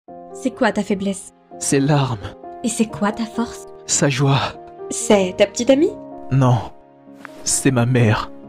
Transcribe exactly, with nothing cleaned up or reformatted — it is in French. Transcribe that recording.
C'est quoi ta faiblesse? Ses larmes. Et c'est quoi ta force? Sa joie. C'est ta petite amie? Non. C'est ma mère.